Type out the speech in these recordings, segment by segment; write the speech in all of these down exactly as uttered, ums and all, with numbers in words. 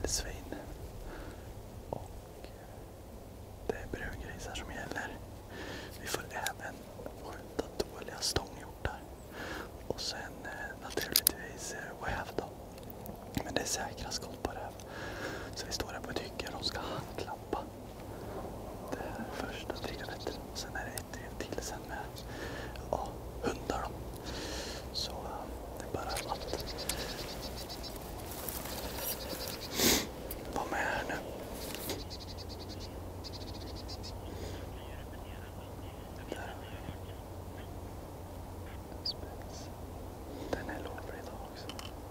vildsvin. Och det är brungrisar som gäller. Vi får även skjuta dåliga stånghjortar. Och sen eh, naturligtvis eh, räv då. Men det är säkra skott på räv. Så vi står här på ett hygge och de ska handklappa. Det är första drevet. Sen är det ett drev till sen med ja, hundar då. Så eh, det är bara att vara med här nu. Där. Spets. Den är lovlig idag också.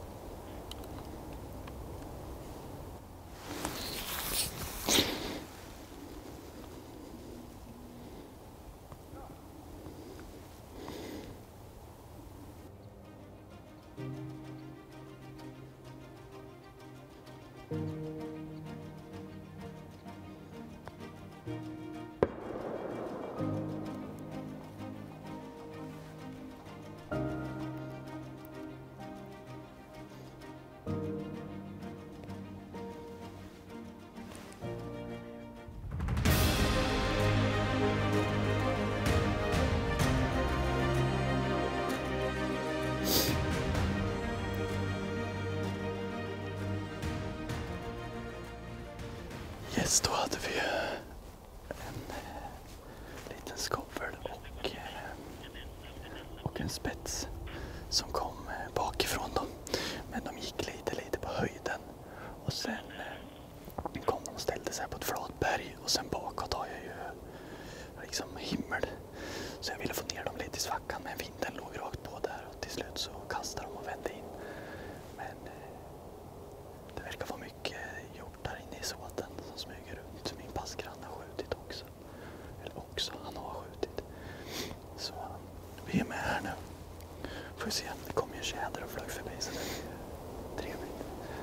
Yes, då hade vi en eh, liten skovel och, eh, och en spets som kom eh, bakifrån då. Men de gick lite lite på höjden och sen eh, kom de och ställde sig på ett flatberg och sen bakåt har jag ju liksom himmel. Så jag ville få ner dem lite i svackan men vinden låg rakt på där och till slut så kastade de och vände in. Men eh, det verkar vara mycket hjortar inne i såten som smyger runt. Min passgranne har skjutit också. Eller också, han har skjutit. Så vi är med här nu. Får vi se, det kommer ju tjäder och flög förbi så det är trevligt.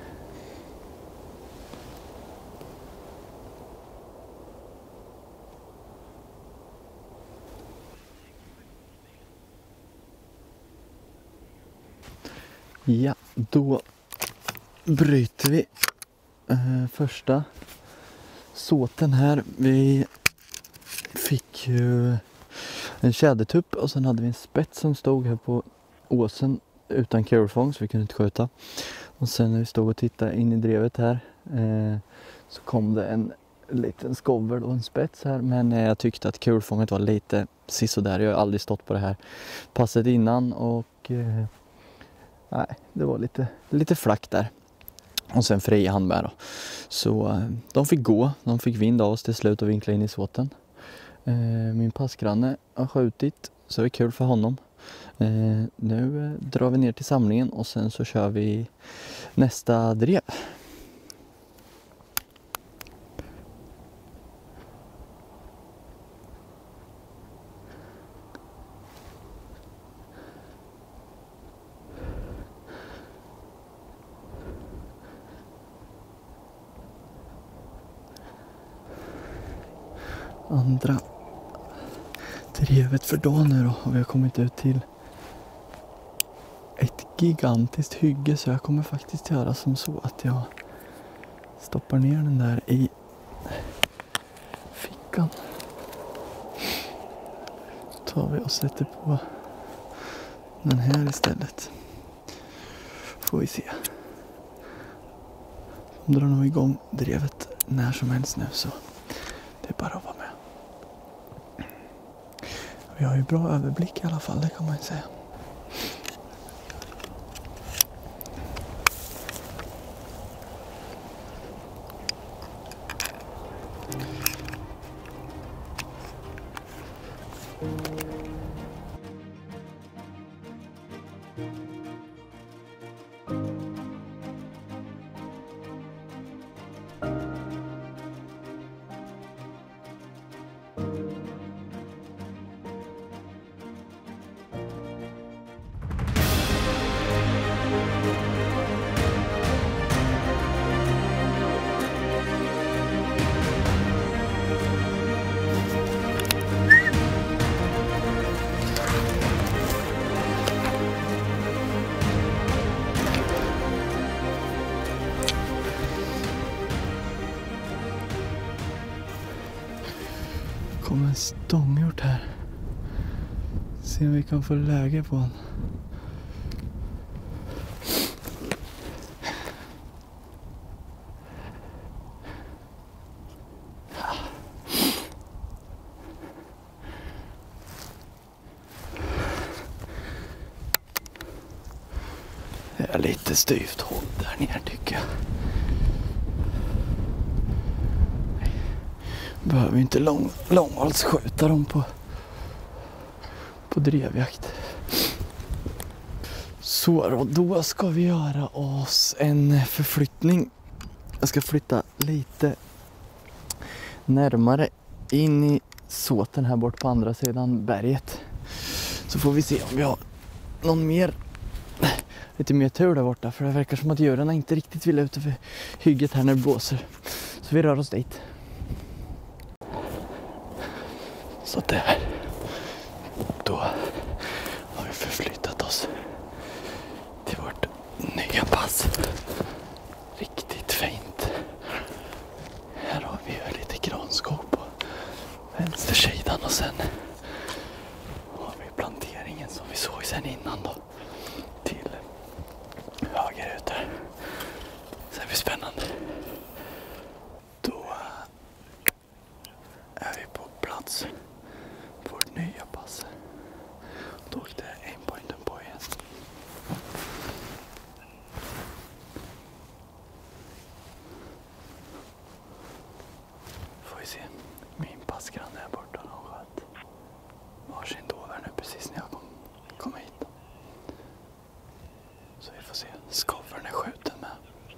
Ja, då bryter vi eh, första såten här. Vi fick ju en tjädertupp och sen hade vi en spets som stod här på åsen utan kurfång så vi kunde inte skjuta. Och sen när vi stod och tittade in i drevet här eh, så kom det en liten skovel och en spets här. Men eh, jag tyckte att kurfånget var lite sisådär. Jag har aldrig stått på det här passet innan och eh, nej, det var lite, lite flack där. Och sen fri hand med då. Så eh, de fick gå. De fick vind av oss till slut och vinkla in i såten. Eh, min passgranne har skjutit. Så det är kul för honom. Eh, nu eh, drar vi ner till samlingen och sen så kör vi nästa drev. Andra drevet för dagen nu då och vi har kommit ut till ett gigantiskt hygge så jag kommer faktiskt göra som så att jag stoppar ner den där i fickan. Så tar vi och sätter på den här istället. Får vi se. De drar nog igång drevet när som helst nu så det är bara att vara med. Vi har ju bra överblick i alla fall, det kan man ju säga. kommer en stånghjort här. Se om vi kan få läge på den. Det är lite styvt håll där nere tycker jag. Behöver inte lång, långhållsskjuta dem på, på drevjakt. Så då, då ska vi göra oss en förflyttning. Jag ska flytta lite närmare in i såten här bort på andra sidan berget. Så får vi se om vi har någon mer, lite mer tur där borta. För det verkar som att djuren inte riktigt vill ut över hygget här när det blåser. Så vi rör oss dit. Så där. Då har vi förflyttat oss till vårt nya pass. Riktigt fint. Här har vi ju lite granskog på vänstersidan och sen har vi planteringen som vi såg sen innan då till höger ut där. Så det blir spännande. Då är vi på plats. Vårt nya pass. Då åkte aimpointen på igen. Får vi se. Min passgranne är borta. De sköt varsin dovare nu precis när jag kom, kom hit. Så vi får se. Skovren är skjuten med.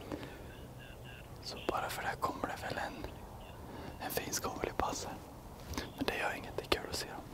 Så bara för det kommer det väl en, en fin skovel i passet. Men det gör inget, det är kul att se dem.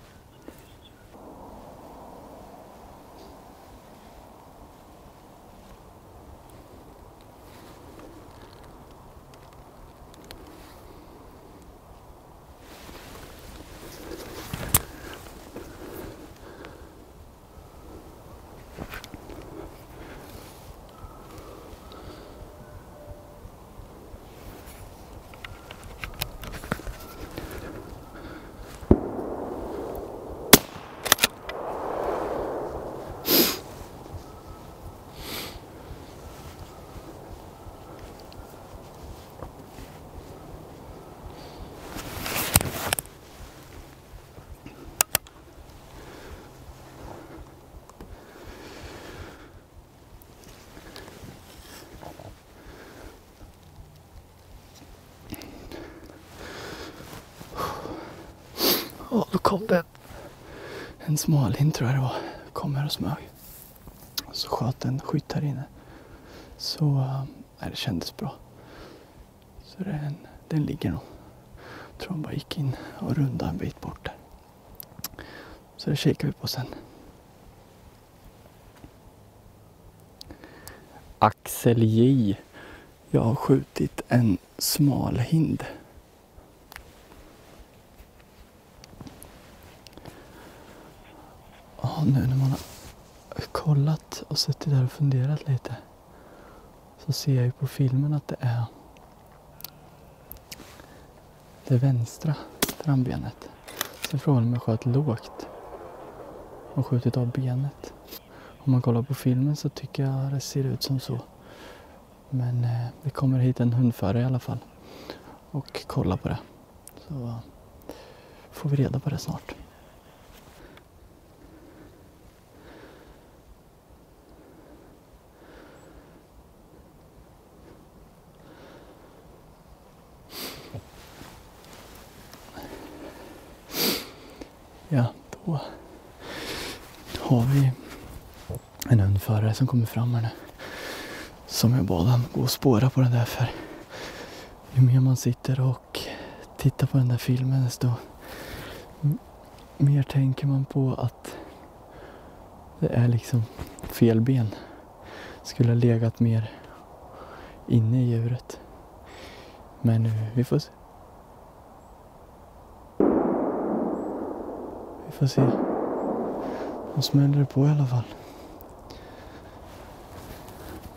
Och då kom det en smalhind tror jag det var. Kom här och smög. Och så sköt en skytt här inne. Så nej, det kändes bra. Så den, den ligger nog. Jag tror han bara gick in och rundade en bit bort där. Så det kikar vi på sen. Axel J. Jag har skjutit en smalhind. Ja, nu när man har kollat och suttit där och funderat lite så ser jag ju på filmen att det är det vänstra frambenet. Så frågan om jag sköt lågt och skjutit av benet. Om man kollar på filmen så tycker jag det ser ut som så. Men eh, det kommer hit en hundförare i alla fall och kolla på det. Så uh, får vi reda på det snart. Ja, då har vi en hundförare som kommer fram här nu. Som jag bad han gå och spåra på den där, för ju mer man sitter och tittar på den där filmen desto mer tänker man på att det är liksom fel ben. Skulle ha legat mer inne i djuret. Men nu, vi får se. Vi får se. De smäller det på i alla fall.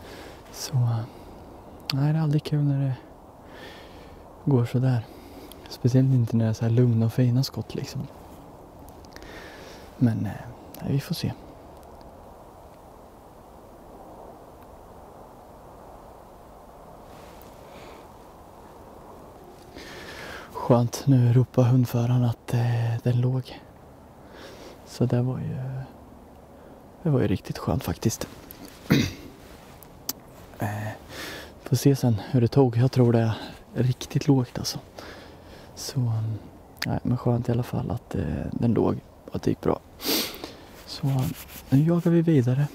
Så nej, det är aldrig kul när det går så där. Speciellt inte när det är så här lugna och fina skott liksom. Men eh, vi får se. Skönt, nu ropar hundföraren att eh, den låg. Så det var ju det var ju riktigt skönt faktiskt. eh, får se sen hur det tog. Jag tror det är riktigt lågt alltså. Så nej, men skönt i alla fall att eh, den låg och att det gick bra. Så nu jagar vi vidare.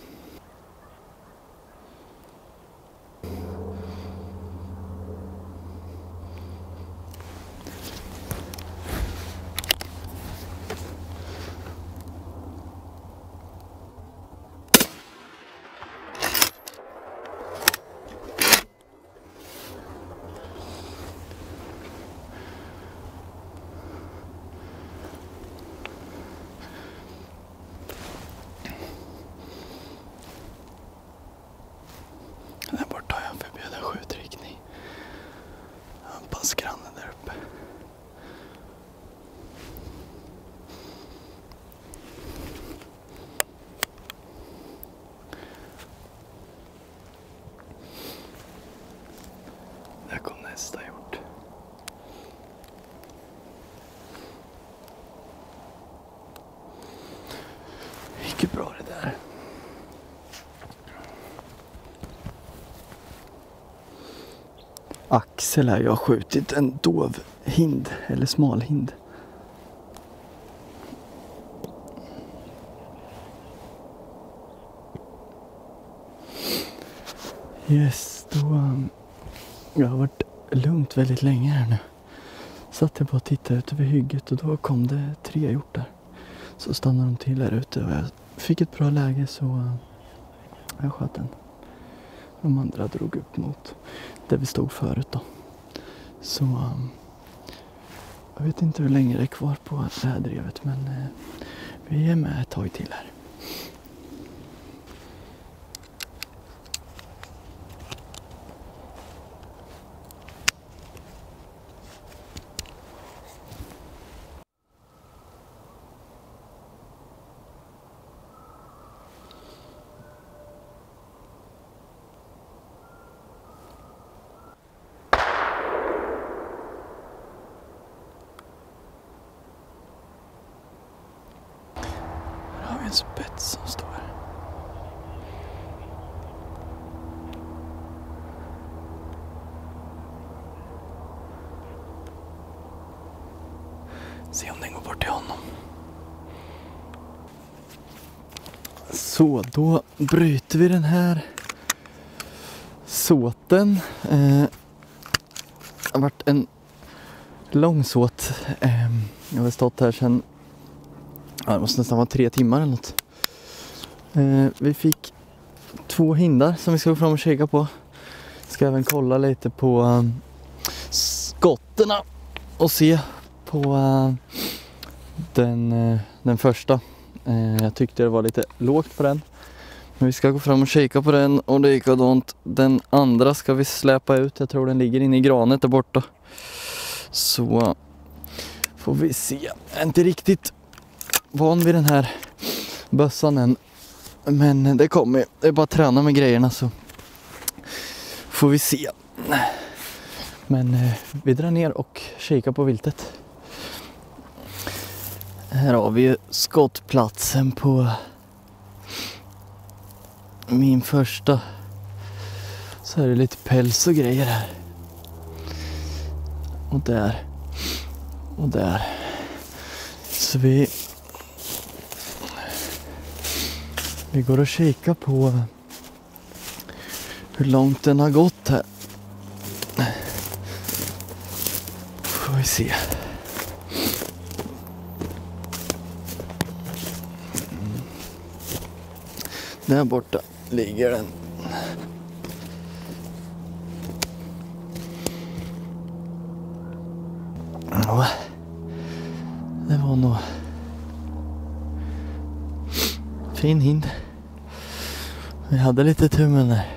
Där borta har jag förbjuden skjutriktning. Passgrannen där uppe. Där kom nästa hjort. Gick bra det där. Axel här, jag har skjutit en dovhind eller smalhind. Yes, då um, jag har varit lugnt väldigt länge här nu. Satt jag på och tittade ut över hygget och då kom det tre hjortar. Så stannade de till här ute och jag fick ett bra läge så uh, jag sköt den. De andra drog upp mot där vi stod förut då. Så um, jag vet inte hur länge det är kvar på det här drevet men uh, vi är med ett tag till här. En spets som står här. Se om den går bort till honom. Så, då bryter vi den här såten. Eh, det har varit en lång såt. Eh, jag har stått här sedan Ja, det måste nästan vara tre timmar eller något. Eh, vi fick två hindar som vi ska gå fram och kika på. Ska även kolla lite på um, skotterna och se på uh, den, uh, den första. Eh, jag tyckte det var lite lågt på den. Men vi ska gå fram och kika på den och det gick likadant. Den andra ska vi släpa ut. Jag tror den ligger inne i granet där borta. Så uh, får vi se. Jag är inte riktigt van vid den här bössan än. Men det kommer. Det är bara att träna med grejerna så får vi se. Men eh, vi drar ner och kikar på viltet. Här har vi ju skottplatsen på min första. Så är det lite päls och grejer här. Och där. Och där. Så vi Vi går och kikar på hur långt den har gått här. Får vi se. Mm. Där borta ligger den. Ja, det var nog fin hind. Vi hade lite tur med den där.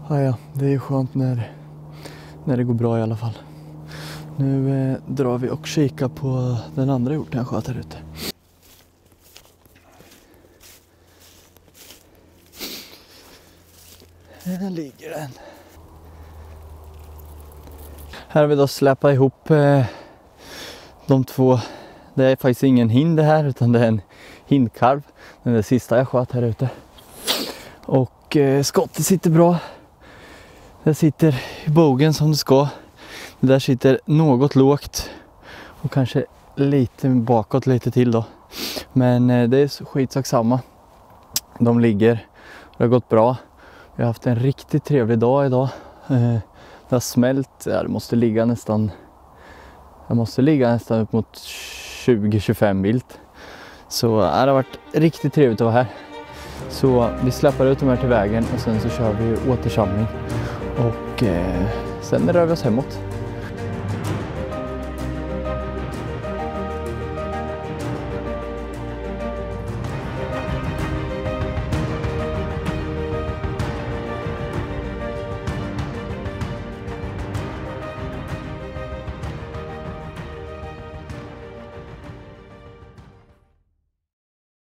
Ja, ja, det är ju skönt när, när det går bra i alla fall. Nu eh, drar vi och kikar på den andra hjorten jag sköt här ute. Här ligger den. Här har vi då släpat ihop eh, de två. Det är faktiskt ingen hind här utan det är en hindkalv. Den är det sista jag sköt här ute. Och eh, skottet sitter bra. Det sitter i bogen som det ska. Det där sitter något lågt. Och kanske lite bakåt lite till då. Men eh, det är skitsak samma. De ligger. Det har gått bra. Vi har haft en riktigt trevlig dag idag. Eh, det har smält. Ja, det måste ligga nästan. Jag måste ligga nästan upp mot tjugo till tjugofem vilt. Så ja, det har varit riktigt trevligt att vara här. Så vi släpper ut dem här till vägen och sen så kör vi återsamling. Och eh, sen rör vi oss hemåt.